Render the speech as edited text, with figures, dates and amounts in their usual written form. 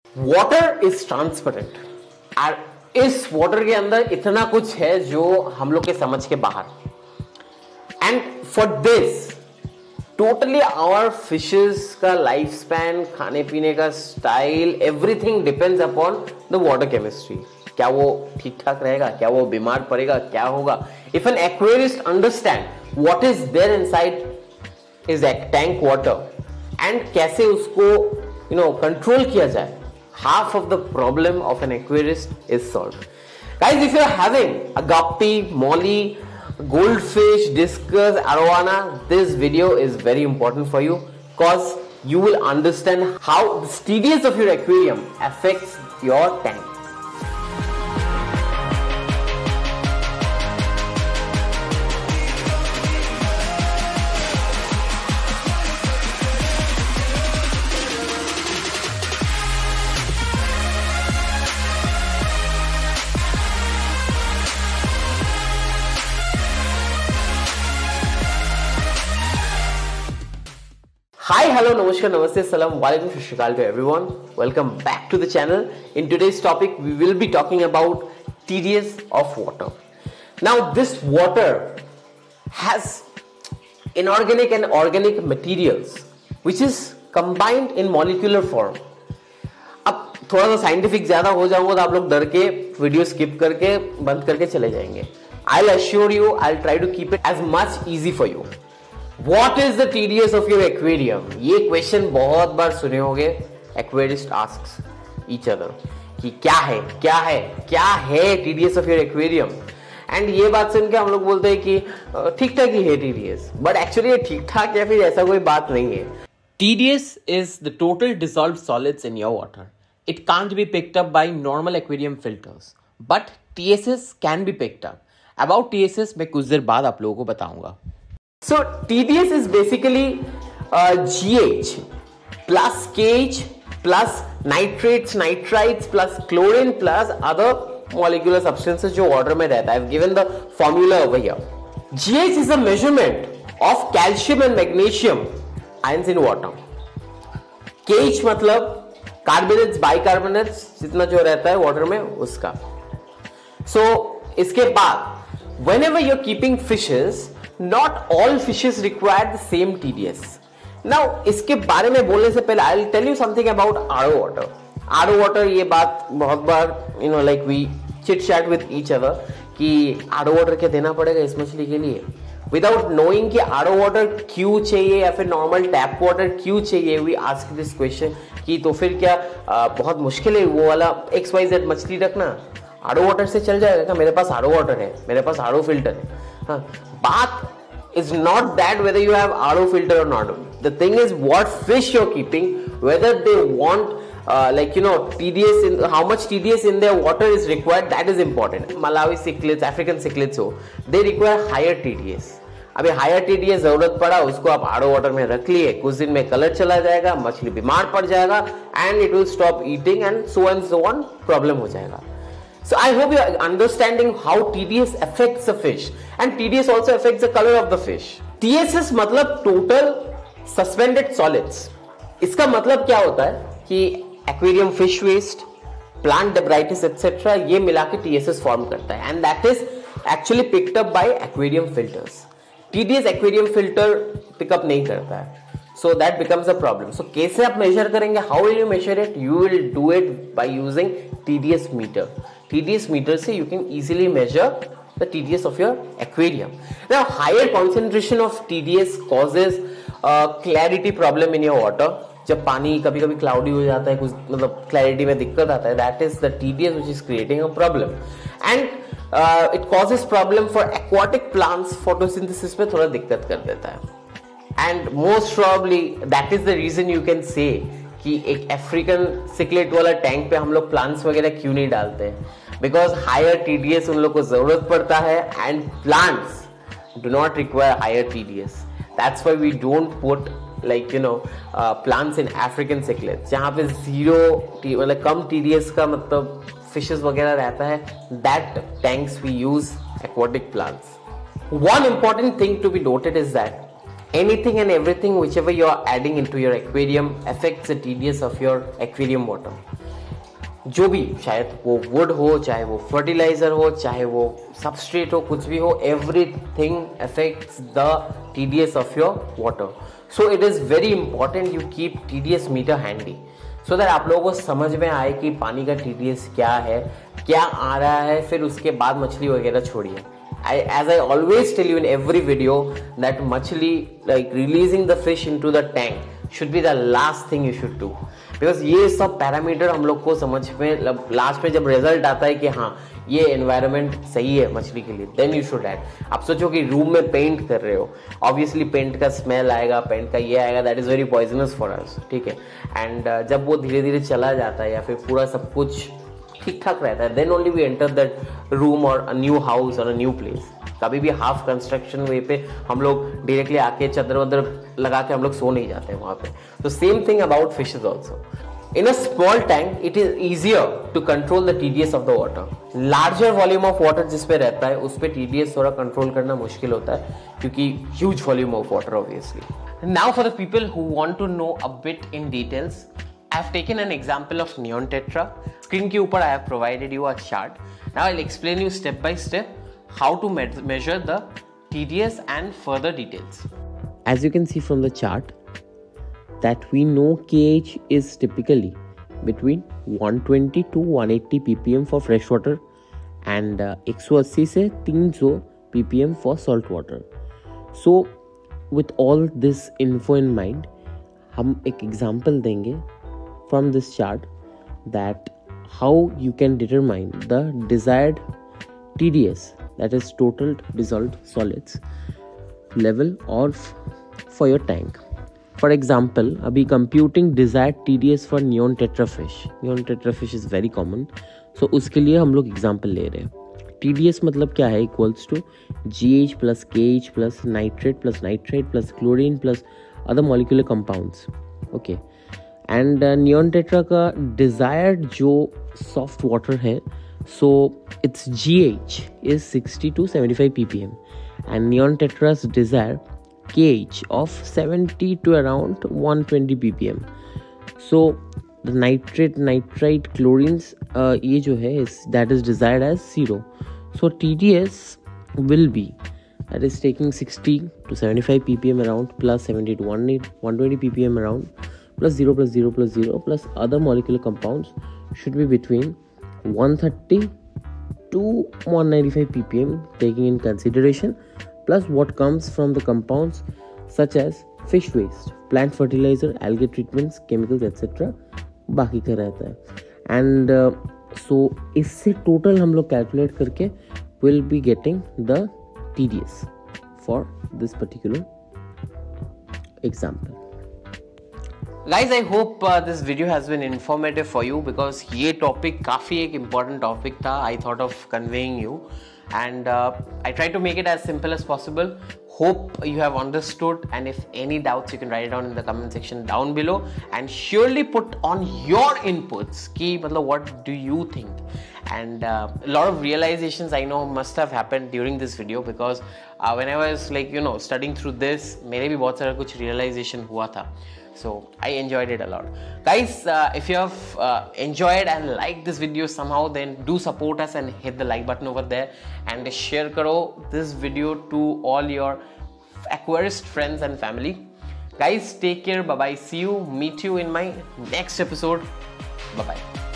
Water is transparent और इस water के अंदर इतना कुछ है जो हम लोग के समझ के बाहर। And for this totally our fishes का लाइफ स्पैन, खाने पीने का style, everything depends upon the water chemistry. क्या वो ठीक ठाक रहेगा, क्या वो बीमार पड़ेगा, क्या होगा। If an aquarist understand what is there inside is tank water and कैसे उसको कंट्रोल किया जाए, half of the problem of an aquarist is solved. Guys, if you're having a guppy, molly, goldfish, discus, arowana, this video is very important for you because you will understand how the TDS of your aquarium affects your tank. Hi, hello, namaskar, namaste, salam, walaikum, shukal to everyone. Welcome back to the channel. In today's topic, we will be talking about TDS of water. Now, this water has inorganic and organic materials which is combined in molecular form. अब थोड़ा सा scientific ज्यादा हो जाऊंगा तो आप लोग डर के वीडियो स्किप करके बंद करके चले जाएंगे. I'll assure you, I'll try to keep it as much easy for you. What is the TDS of your aquarium? ये क्वेश्चन बहुत बार सुने होंगे. Aquarist asks each other कि क्या है TDS of your aquarium? And ये बात सुन के हम लोग बोलते हैं कि ठीक ठाक ही है TDS, बट एक्चुअली ये ठीक ठाक या फिर ऐसा कोई बात नहीं है. TDS is the total dissolved solids in your water. It can't be picked up by normal aquarium filters, but TSS can be picked up. About TSS मैं कुछ देर बाद आप लोगों को बताऊंगा. So TDS is basically GH plus KH plus nitrates, nitrites plus chlorine plus other molecular substances जो water में रहता है. I've given the formula over here. GH is a measurement of calcium and magnesium ions in water. KH मतलब carbonates, bicarbonates जितना जो रहता है water में उसका. So इसके बाद whenever you're keeping fishes, not all fishes require the same TDS. Now इसके बारे में बोलने से पहले I'll tell you something about RO water. RO water ये बात बहुत बार like we chit chat with each other कि RO water क्या देना पड़ेगा इस मछली के लिए, without knowing कि RO water क्यों चाहिए या फिर normal tap water क्यों चाहिए. We ask this question कि तो फिर क्या बहुत मुश्किल है वो वाला XYZ मछली रखना, RO water से चल जाएगा क्या? मेरे पास RO water है, मेरे पास RO filter है. But is not that whether you have RO filter or not. The thing is what fish you're keeping, whether they want TDS in how much TDS in their water is required, that is important. Malawi cichlids, African cichlids हो, they require higher TDS. अभी higher TDS जरूरत पड़ा, उसको आप RO water में रख लिए, कुछ दिन में कलर चला जाएगा, मछली बीमार पड़ जाएगा and it will stop eating and so on, problem हो जाएगा. So I hope you are understanding how TDS affects the fish, and TDS also affects the color of the fish. TSS मतलब total suspended solids. इसका मतलब क्या होता है कि aquarium fish waste, plant debris etc. ये मिला के TSS form करता है, and that is actually picked up by aquarium filters. TDS aquarium filter pick up नहीं करता है. So that becomes a problem. So कैसे आप measure करेंगे? How will you measure it? You will do it by using TDS meter. TDS meter से you can easily measure the TDS of your aquarium. Now higher concentration of TDS causes clarity problem in your water. जब पानी कभी कभी cloudy हो जाता है, कुछ मतलब clarity में दिक्कत आता है, that is the TDS which is creating a problem. And it causes problem for aquatic plants. Photosynthesis में थोड़ा दिक्कत कर देता है. And most probably that is the reason you can say कि एक अफ्रीकन सिकलेट वाला टैंक पे हम लोग प्लांट्स वगैरह क्यों नहीं डालते हैं, बिकॉज हायर TDS उन लोग को जरूरत पड़ता है and plants do not require higher TDS. That's why we don't put plants in African cichlids जहाँ पे जीरो मतलब कम TDS का मतलब फिशेस वगैरह रहता है. That tanks we use aquatic plants. One important thing to be noted is that anything and everything whichever you are adding into your aquarium affects the TDS of your aquarium water. जो भी, शायद वो would हो, चाहे वो fertiliser हो, चाहे वो सबस्ट्रेट हो, कुछ भी हो, everything affects the TDS of your water. So it is very important you keep TDS meter handy, so that आप लोगों को समझ में आए कि पानी का TDS क्या है, क्या आ रहा है. फिर उसके बाद मछली वगैरह छोड़िए. As I always tell you in every video that मछली, like releasing the fish into the tank should be the last thing you should do, because ये सब पैरामीटर हम लोग को समझ में लास्ट में जब रिजल्ट आता है कि हाँ ये एनवायरनमेंट सही है मछली के लिए, देन यू शुड ऐड. आप सोचो कि रूम में पेंट कर रहे हो, ऑब्वियसली पेंट का स्मेल आएगा, पेंट का ये आएगा, that is very poisonous for us. ठीक है. एंड जब वो धीरे धीरे चला जाता है या फिर पूरा सब कुछ ठीक ठाक रहता है, then only we enter that room और अ न्यू हाउस और अ न्यू प्लेस. कभी भी हाफ कंस्ट्रक्शन वे पे हम लोग डायरेक्टली आके चादर वादर लगा के हम लोग सो नहीं जाते हैं वहाँ पे. तो same thing about fishes also. In a small tank, it is easier to control the TDS of the water. Larger volume of water जिस पे रहता है उस पे TDS थोड़ा कंट्रोल करना मुश्किल होता है, क्योंकि huge volume of water obviously. Now for the people who want to know a bit in details, I have taken an example of neon tetra. Screen के ऊपर I have provided you a chart. Now I'll explain you step by step how to measure the TDS and further details. As you can see from the chart, that we know KH is typically between 120 to 180 ppm for fresh water and 180 से 300 ppm for salt water. So with all this info in mind, हम एक example देंगे from this chart that how you can determine the desired TDS, that is total dissolved solids level of for your tank. For example, अभी computing desired TDS for neon tetrafish. Neon tetrafish is very common. So उसके लिए हम लोग example ले रहे हैं. TDS मतलब क्या है? Equals to GH plus KH plus nitrate plus chlorine plus other molecular compounds. Okay. And neon tetra का desired जो soft water है, so its GH is 60 to 75 ppm and neon tetra's desired KH of 70 to around 120 ppm. So the nitrite chlorines ये जो है that is desired as 0. So TDS will be, that is taking 60 to 75 ppm around plus 70 to 120 ppm around plus 0 plus 0 plus 0 plus other molecular compounds should be between 130 to 195 ppm, taking in consideration plus what comes from the compounds such as fish waste, plant fertilizer, algae treatments, chemicals etc. बाकी का रहता है. And so इससे total हम लोग calculate करके will be getting the TDS for this particular example. Guys, I hope this video has been informative for you, because ये topic काफ़ी एक important topic था. I thought of conveying you. And I try to make it as simple as possible. Hope you have understood, and if any doubts you can write it down in the comment section down below, and surely put on your inputs ki matlab what do you think. And a lot of realizations I know must have happened during this video, because when I was like studying through this, mere bhi bahut sara kuch realization hua tha. So I enjoyed it a lot. Guys, if you have enjoyed and liked this video somehow, then do support us and hit the like button over there, and share karo this video to all your aquarist friends and family. Guys, take care. Bye bye. See you. Meet you in my next episode. Bye bye.